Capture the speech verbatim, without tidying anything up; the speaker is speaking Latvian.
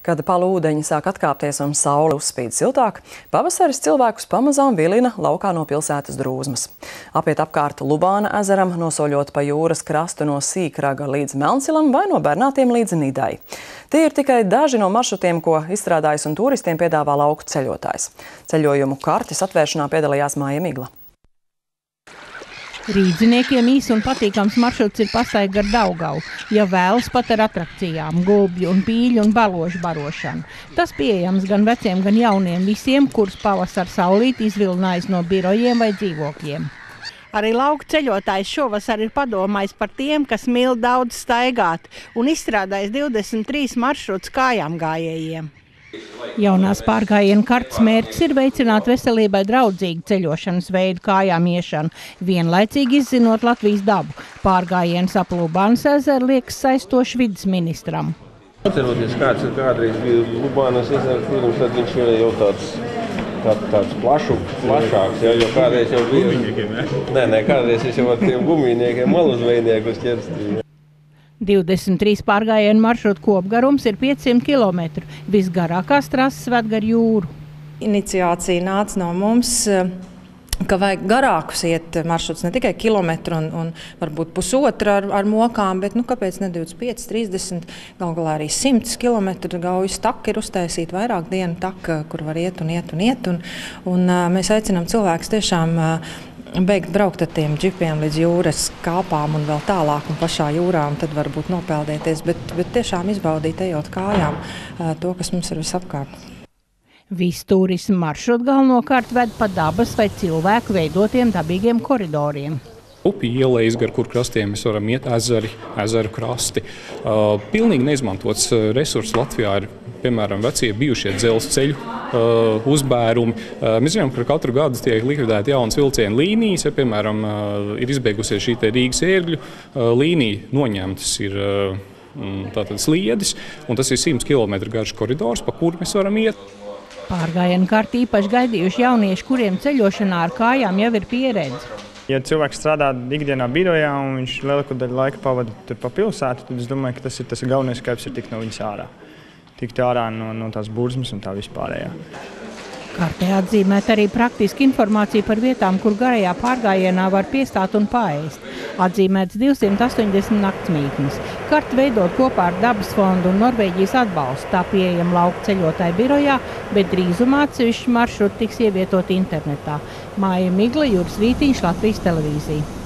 Kad palūdeņi sāk atkāpties un saule uzspīd siltāk, pavasaris cilvēkus pamazām vilina laukā no pilsētas Drūzmas. Apiet apkārt Lubāna ezeram, nosoļot pa jūras krastu no Sīkraga līdz Melncilam vai no Bernātiem līdz Nidai. Tie ir tikai daži no maršrutiem, ko izstrādājis un turistiem piedāvā lauku ceļotājs. Ceļojumu kartes atvēršanā piedalījās Māja Migla. Rīdziniekiem īs un patīkams maršruts ir pastaigā gar Daugavu, ja vēlas pat ar atrakcijām, gulbju un pīļu un baložu barošanu. Tas pieejams gan veciem, gan jauniem visiem, kurus pavasara saulīt izvilinājis no birojiem vai dzīvokļiem. Arī lauku ceļotājs šovasar ir padomājis par tiem, kas mīl daudz staigāt, un izstrādājis divdesmit trīs maršrutus kājām gājējiem. Jaunās pārgājienu kartes mērķis ir veicināt veselībai draudzīgu ceļošanas veidu kājām iešanu, vienlaicīgi izzinot Latvijas dabu. Pārgājiens ap Lubānas ezeru liekas saistoši vides ministram. Atceroties, kāds ir kādreiz bija Lubānas ezera pirms, tad viņš ir jau tāds, tā, tāds plašu, plašāks, ja, jo kādreiz jau bija... Nē, nē, kādreiz es jau ar tiem gumijniekiem maluzvejniekus ķerstīju. divdesmit trīs pārgājienu maršrutu kopgarums ir piecsimt kilometru. Visgarākās trases ved gar jūru. Iniciācija nāca no mums, ka vajag garākus iet maršruts, ne tikai kilometru un, un varbūt pusotra ar, ar mokām, bet nu, kāpēc ne divdesmit pieci, trīsdesmit, gal galā arī simts kilometru Gaujas taka ir uztaisīta vairāk dienu taka, kur var iet un iet un iet. Un, un, mēs aicinām cilvēkus tiešām beigt braukt ar tiem džipiem līdz jūras kāpām un vēl tālāk un pašā jūrā, un tad varbūt nopeldēties, bet, bet tiešām izbaudīt ejot kājām to, kas mums ir visapkārt. Visi turismu maršruti galvenokārt ved pa dabas vai cilvēku veidotiem dabīgiem koridoriem. Upi ielejas, gar kur krastiem mēs varam iet, ezeri, ezeru krasti. Uh, pilnīgi neizmantots resurss Latvijā ir, piemēram, vecie bijušie dzelzceļu uh, uzbērumi. Uh, mēs zinām, ka katru gadu tiek likvidēti jaunas vilcienu līnijas, ja, piemēram, uh, ir izbeigusies šī te Rīgas ērgļu uh, līnija, noņemtas ir uh, tātad sliedis, un tas ir simts kilometru garš koridors, pa kuru mēs varam iet. Pārgājienu karti īpaši gaidījuši jaunieši, kuriem ceļošanā ar kājām jau ir pieredze. Ja cilvēks strādā ikdienā birojā un viņš lielāko daļu laika pavada tur pa pilsētu, tad es domāju, ka tas ir tas galvenais skaips ir tikt no viņas ārā. Tikt ārā no, no tās burzmas un tā vispārējā. Kartē atzīmēt arī praktiski informācija par vietām, kur garajā pārgājienā var piestāt un paēst. Atzīmēts divsimt astoņdesmit naktsmītnes. Karti veidot kopā ar Dabas fondu un Norvēģijas atbalstu. Tā pieejama lauku ceļotāju birojā, bet drīzumā atsevišķi maršruti tiks ievietot internetā. Māja Migla, Juris Vītiņš, Latvijas televīzija.